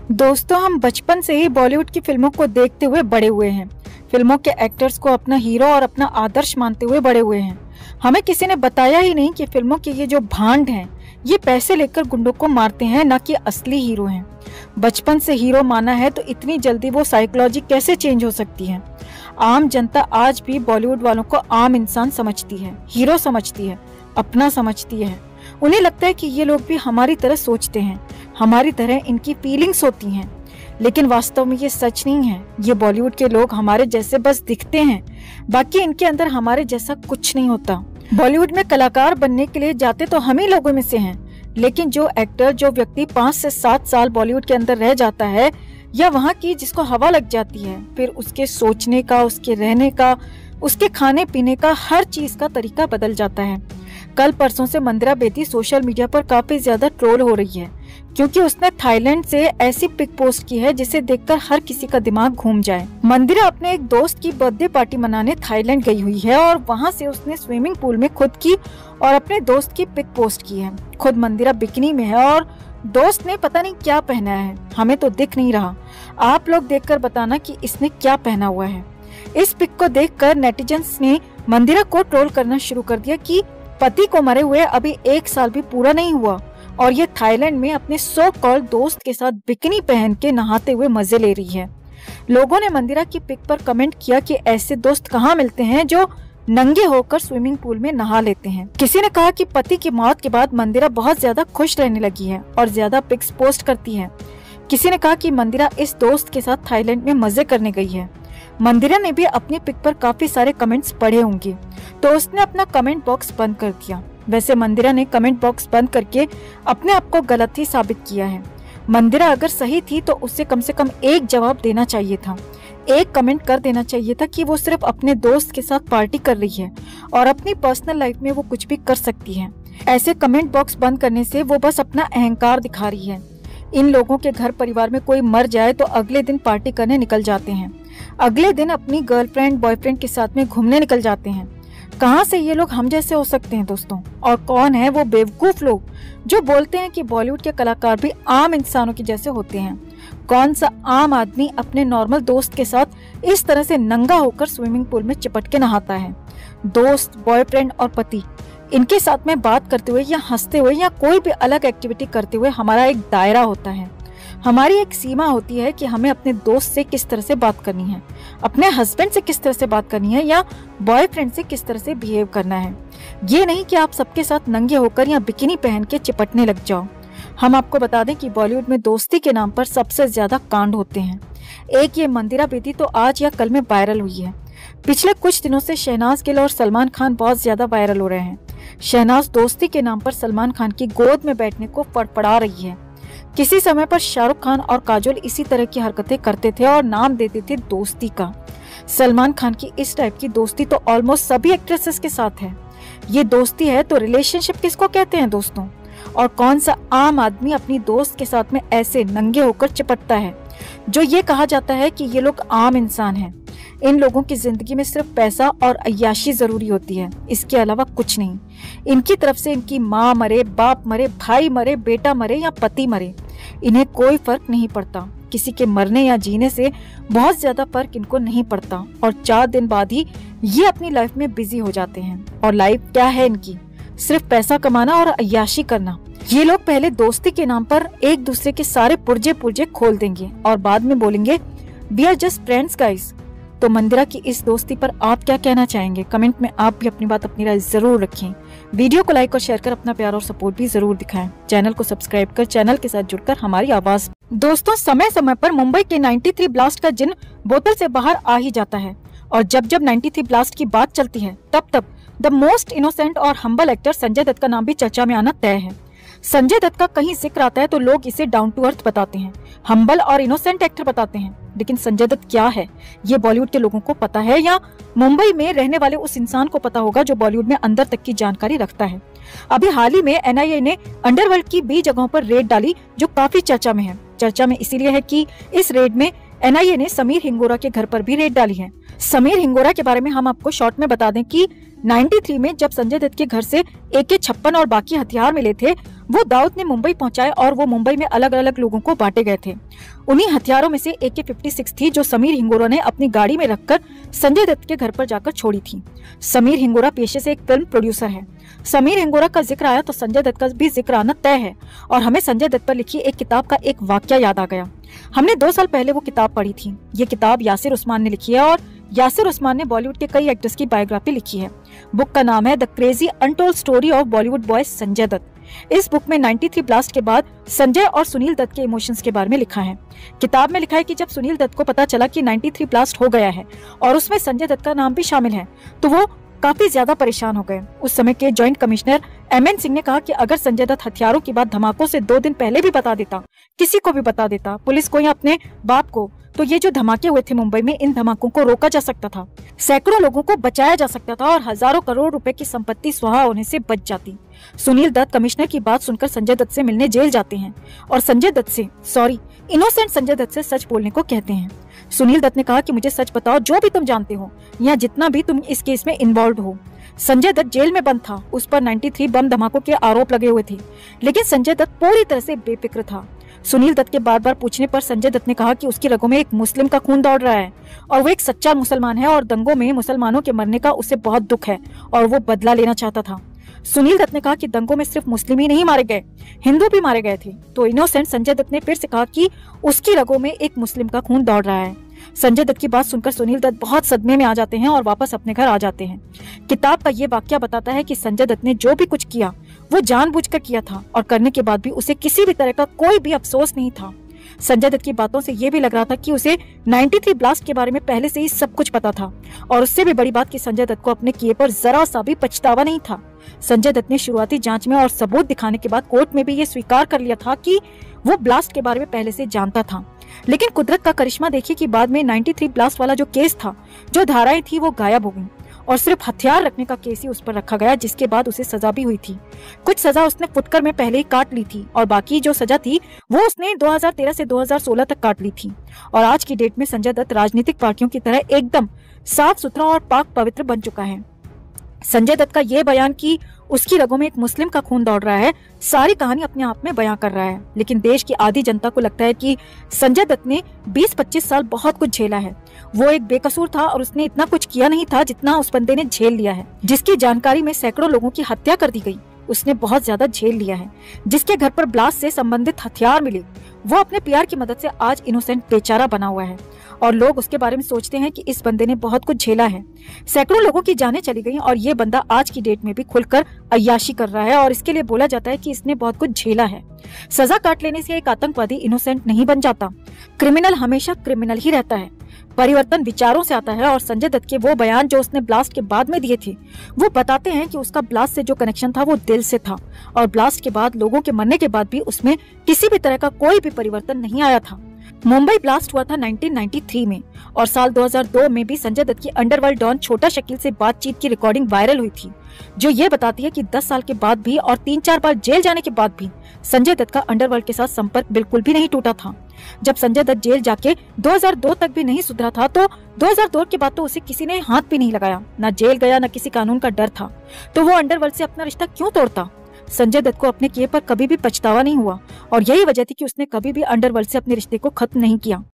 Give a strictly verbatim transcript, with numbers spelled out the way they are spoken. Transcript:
दोस्तों, हम बचपन से ही बॉलीवुड की फिल्मों को देखते हुए बड़े हुए हैं। फिल्मों के एक्टर्स को अपना हीरो और अपना आदर्श मानते हुए बड़े हुए हैं। हमें किसी ने बताया ही नहीं कि फिल्मों के ये जो भांड हैं, ये पैसे लेकर गुंडों को मारते हैं, न कि असली हीरो हैं। बचपन से हीरो माना है तो इतनी जल्दी वो साइकोलॉजी कैसे चेंज हो सकती है? आम जनता आज भी बॉलीवुड वालों को आम इंसान समझती है, हीरो समझती है, अपना समझती है। उन्हें लगता है कि ये लोग भी हमारी तरह सोचते हैं, हमारी तरह इनकी फीलिंग्स होती हैं। लेकिन वास्तव में ये सच नहीं है। ये बॉलीवुड के लोग हमारे जैसे बस दिखते हैं, बाकी इनके अंदर हमारे जैसा कुछ नहीं होता। बॉलीवुड में कलाकार बनने के लिए जाते तो हम ही लोगों में से हैं, लेकिन जो एक्टर, जो व्यक्ति पाँच से सात साल बॉलीवुड के अंदर रह जाता है, या वहाँ की जिसको हवा लग जाती है, फिर उसके सोचने का, उसके रहने का, उसके खाने पीने का, हर चीज का तरीका बदल जाता है। कल परसों से मंदिरा बेदी सोशल मीडिया पर काफी ज्यादा ट्रोल हो रही है, क्योंकि उसने थाईलैंड से ऐसी पिक पोस्ट की है जिसे देखकर हर किसी का दिमाग घूम जाए। मंदिरा अपने एक दोस्त की बर्थडे पार्टी मनाने थाईलैंड गई हुई है और वहां से उसने स्विमिंग पूल में खुद की और अपने दोस्त की पिक पोस्ट की है। खुद मंदिरा बिकिनी में है और दोस्त ने पता नहीं क्या पहना है, हमें तो दिख नहीं रहा। आप लोग देखकर बताना कि इसने क्या पहना हुआ है। इस पिक को देखकर नेटिजन्स ने मंदिरा को ट्रोल करना शुरू कर दिया कि पति को मरे हुए अभी एक साल भी पूरा नहीं हुआ और ये थाईलैंड में अपने सो कॉल्ड दोस्त के साथ बिकिनी पहन के नहाते हुए मजे ले रही है। लोगों ने मंदिरा की पिक पर कमेंट किया कि ऐसे दोस्त कहाँ मिलते हैं जो नंगे होकर स्विमिंग पूल में नहा लेते हैं। किसी ने कहा कि पति की मौत के बाद मंदिरा बहुत ज्यादा खुश रहने लगी है और ज्यादा पिक्स पोस्ट करती है। किसी ने कहा कि मंदिरा इस दोस्त के साथ थाईलैंड में मजे करने गई है। मंदिरा ने भी अपनी पिक पर काफी सारे कमेंट्स पढ़े होंगे, तो उसने अपना कमेंट बॉक्स बंद कर दिया। वैसे मंदिरा ने कमेंट बॉक्स बंद करके अपने आप को गलत ही साबित किया है। मंदिरा अगर सही थी तो उसे कम से कम एक जवाब देना चाहिए था, एक कमेंट कर देना चाहिए था कि वो सिर्फ अपने दोस्त के साथ पार्टी कर रही है और अपनी पर्सनल लाइफ में वो कुछ भी कर सकती है। ऐसे कमेंट बॉक्स बंद करने से वो बस अपना अहंकार दिखा रही है। इन लोगों के घर परिवार में कोई मर जाए तो अगले दिन पार्टी करने निकल जाते हैं, अगले दिन अपनी गर्लफ्रेंड बॉयफ्रेंड के साथ में घूमने निकल जाते हैं। कहाँ से ये लोग हम जैसे हो सकते हैं दोस्तों? और कौन है वो बेवकूफ लोग जो बोलते हैं कि बॉलीवुड के कलाकार भी आम इंसानों के जैसे होते हैं? कौन सा आम आदमी अपने नॉर्मल दोस्त के साथ इस तरह से नंगा होकर स्विमिंग पूल में चिपट के नहाता है? दोस्त, बॉयफ्रेंड और पति, इनके साथ में बात करते हुए या हंसते हुए या कोई भी अलग एक्टिविटी करते हुए हमारा एक दायरा होता है, हमारी एक सीमा होती है कि हमें अपने दोस्त से किस तरह से बात करनी है, अपने हस्बैंड से किस तरह से बात करनी है, या बॉयफ्रेंड से किस तरह से बिहेव करना है। ये नहीं कि आप सबके साथ नंगे होकर या बिकिनी पहन के चिपटने लग जाओ। हम आपको बता दें कि बॉलीवुड में दोस्ती के नाम पर सबसे ज्यादा कांड होते हैं। एक ये मंदिरा बेदी तो आज या कल में वायरल हुई है। पिछले कुछ दिनों से शहनाज गिल और सलमान खान बहुत ज्यादा वायरल हो रहे हैं। शहनाज दोस्ती के नाम पर सलमान खान की गोद में बैठने को फड़फड़ा रही है। किसी समय पर शाहरुख खान और काजोल इसी तरह की हरकतें करते थे और नाम देते थे दोस्ती का। सलमान खान की इस टाइप की दोस्ती तो ऑलमोस्ट सभी एक्ट्रेसेस के साथ है। ये दोस्ती है तो रिलेशनशिप किसको कहते हैं दोस्तों? और कौन सा आम आदमी अपनी दोस्त के साथ में ऐसे नंगे होकर चिपटता है जो ये कहा जाता है कि ये लोग आम इंसान हैं? इन लोगों की जिंदगी में सिर्फ पैसा और अय्याशी जरूरी होती है, इसके अलावा कुछ नहीं। इनकी तरफ से इनकी माँ मरे, बाप मरे, भाई मरे, बेटा मरे या पति मरे, इन्हें कोई फर्क नहीं पड़ता। किसी के मरने या जीने से बहुत ज्यादा फर्क इनको नहीं पड़ता और चार दिन बाद ही ये अपनी लाइफ में बिजी हो जाते हैं। और लाइफ क्या है इनकी? सिर्फ पैसा कमाना और अय्याशी करना। ये लोग पहले दोस्ती के नाम पर एक दूसरे के सारे पुर्जे पुर्जे खोल देंगे और बाद में बोलेंगे we are just friends guys. तो मंदिरा की इस दोस्ती पर आप क्या कहना चाहेंगे? कमेंट में आप भी अपनी बात, अपनी राय जरूर रखें। वीडियो को लाइक और शेयर कर अपना प्यार और सपोर्ट भी जरूर दिखाएं। चैनल को सब्सक्राइब कर चैनल के साथ जुड़कर हमारी आवाज। दोस्तों, समय समय पर मुंबई के तिरानवे ब्लास्ट का जिन बोतल से बाहर आ ही जाता है और जब जब तिरानवे ब्लास्ट की बात चलती है तब तब द मोस्ट इनोसेंट और हम्बल एक्टर संजय दत्त का नाम भी चर्चा में आना तय है। संजय दत्त का कहीं जिक्र आता है तो लोग इसे डाउन टू अर्थ बताते हैं, हम्बल और इनोसेंट एक्टर बताते हैं। लेकिन संजय दत्त क्या है, ये बॉलीवुड के लोगों को पता है या मुंबई में रहने वाले उस इंसान को पता होगा जो बॉलीवुड में अंदर तक की जानकारी रखता है? अभी हाल ही में एन आई ए ने अंडरवर्ल्ड की बीस जगहों पर रेड डाली जो काफी चर्चा में है। चर्चा में इसीलिए है कि इस रेड में एन आई ए ने समीर हिंगोरा के घर पर भी रेड डाली है। समीर हिंगोरा के बारे में हम आपको शॉर्ट में बता दें कि तिरानवे में जब संजय दत्त के घर से ए के छप्पन और बाकी हथियार मिले थे, वो दाऊद ने मुंबई पहुंचाए और वो मुंबई में अलग अलग लोगों को बांटे गए थे। उन्हीं हथियारों में से ए के छप्पन थी जो समीर हिंगोरा ने अपनी गाड़ी में रखकर संजय दत्त के घर पर जाकर छोड़ी थी। समीर हिंगोरा पेशे से एक फिल्म प्रोड्यूसर है। समीर हिंगोरा का जिक्र आया तो संजय दत्त का भी जिक्र आना तय है और हमें संजय दत्त पर लिखी एक किताब का एक वाक्य याद आ गया। हमने दो साल पहले वो किताब पढ़ी थी। ये किताब यासिर उस्मान ने लिखी है और यासिर उस्मान ने बॉलीवुड के कई एक्टर्स की बायोग्राफी लिखी है। बुक का नाम है the crazy untold story of Bollywood boy Sanjay Dutt. इस बुक में तिरानवे ब्लास्ट के बाद संजय और सुनील दत्त के इमोशंस के बारे में लिखा है। किताब में लिखा है कि जब सुनील दत्त को पता चला कि तिरानवे ब्लास्ट हो गया है और उसमें संजय दत्त का नाम भी शामिल है तो वो काफी ज्यादा परेशान हो गए। उस समय के joint commissioner M N Singh ने कहा कि अगर संजय दत्त हथियारों की बात धमाकों से दो दिन पहले भी बता देता, किसी को भी बता देता, पुलिस को या अपने बाप को, तो ये जो धमाके हुए थे मुंबई में, इन धमाकों को रोका जा सकता था, सैकड़ों लोगों को बचाया जा सकता था और हजारों करोड़ रुपए की संपत्ति स्वाहा होने से बच जाती। सुनील दत्त कमिश्नर की बात सुनकर संजय दत्त से मिलने जेल जाते हैं और संजय दत्त से सॉरी इनोसेंट संजय दत्त से सच बोलने को कहते हैं। सुनील दत्त ने कहा कि मुझे सच बताओ, जो भी तुम जानते हो या जितना भी तुम इस केस में इन्वॉल्व हो। संजय दत्त जेल में बंद था, उस पर तिरानवे बम धमाकों के आरोप लगे हुए थे, लेकिन संजय दत्त पूरी तरह से बेफिक्र था। सुनील दत्त के बार बार पूछने पर संजय दत्त ने कहा कि उसकी रगों में एक मुस्लिम का खून दौड़ रहा है और वो एक सच्चा मुसलमान है और दंगों में मुसलमानों के मरने का उसे बहुत दुख है और वो बदला लेना चाहता था। सुनील दत्त ने कहा कि दंगों में सिर्फ मुस्लिम ही नहीं मारे गए, हिंदू भी मारे गए थे। तो इनोसेंट संजय दत्त ने फिर से कहा कि उसकी रगों में एक मुस्लिम का खून दौड़ रहा है। संजय दत्त की बात सुनकर सुनील दत्त बहुत सदमे में आ जाते हैं और वापस अपने घर आ जाते हैं। किताब का ये वाक्य बताता है कि संजय दत्त ने जो भी कुछ किया वो जानबूझकर किया था और करने के बाद भी उसे किसी भी तरह का कोई भी अफसोस नहीं था। संजय दत्त की बातों से ये भी लग रहा था कि उसे तिरानवे ब्लास्ट के बारे में पहले से ही सब कुछ पता था और उससे भी बड़ी बात कि संजय दत्त को अपने किए पर जरा सा भी पछतावा नहीं था। संजय दत्त ने शुरुआती जांच में और सबूत दिखाने के बाद कोर्ट में भी ये स्वीकार कर लिया था कि वो ब्लास्ट के बारे में पहले से जानता था। लेकिन कुदरत का करिश्मा देखिए कि बाद में तिरानवे ब्लास्ट वाला जो केस था, जो धाराएं थी, वो गायब हो गई और सिर्फ हथियार रखने का केस ही उस पर रखा गया, जिसके बाद उसे सजा भी हुई थी। कुछ सजा उसने फुटकर में पहले ही काट ली थी और बाकी जो सजा थी वो उसने दो हज़ार तेरह से दो हज़ार सोलह तक काट ली थी। और आज की डेट में संजय दत्त राजनीतिक पार्टियों की तरह एकदम साफ सुथरा और पाक पवित्र बन चुका है। संजय दत्त का ये बयान कि उसकी रगों में एक मुस्लिम का खून दौड़ रहा है, सारी कहानी अपने आप में बयां कर रहा है। लेकिन देश की आधी जनता को लगता है कि संजय दत्त ने बीस पच्चीस साल बहुत कुछ झेला है। वो एक बेकसूर था और उसने इतना कुछ किया नहीं था जितना उस बंदे ने झेल लिया है। जिसकी जानकारी में सैकड़ों लोगों की हत्या कर दी गई, उसने बहुत ज्यादा झेल लिया है। जिसके घर पर ब्लास्ट से संबंधित हथियार मिले, वो अपने प्यार की मदद से आज इनोसेंट बेचारा बना हुआ है और लोग उसके बारे में सोचते हैं कि इस बंदे ने बहुत कुछ झेला है। सैकड़ों लोगों की जानें चली गई और ये बंदा आज की डेट में भी खुलकर अय्याशी कर रहा है और इसके लिए बोला जाता है कि इसने बहुत कुछ झेला है। सजा काट लेने से एक आतंकवादी इनोसेंट नहीं बन जाता। क्रिमिनल हमेशा क्रिमिनल ही रहता है। परिवर्तन विचारों से आता है और संजय दत्त के वो बयान जो उसने ब्लास्ट के बाद में दिए थे, वो बताते हैं कि उसका ब्लास्ट से जो कनेक्शन था वो दिल से था और ब्लास्ट के बाद लोगों के मरने के बाद भी उसमें किसी भी तरह का कोई भी परिवर्तन नहीं आया था। मुंबई ब्लास्ट हुआ था उन्नीस सौ तिरानवे में और साल दो हज़ार दो में भी संजय दत्त की अंडरवर्ल्ड डॉन छोटा शकील से बातचीत की रिकॉर्डिंग वायरल हुई थी, जो ये बताती है कि दस साल के बाद भी और तीन चार बार जेल जाने के बाद भी संजय दत्त का अंडरवर्ल्ड के साथ संपर्क बिल्कुल भी नहीं टूटा था। जब संजय दत्त जेल जाके दो हज़ार दो तक भी नहीं सुधरा था तो दो हज़ार दो के बाद तो उसे किसी ने हाथ भी नहीं लगाया, ना जेल गया, ना किसी कानून का डर था। तो वो अंडरवर्ल्ड से अपना रिश्ता क्यों तोड़ता? संजय दत्त को अपने किए पर कभी भी पछतावा नहीं हुआ और यही वजह थी कि उसने कभी भी अंडरवर्ल्ड से अपने रिश्ते को खत्म नहीं किया।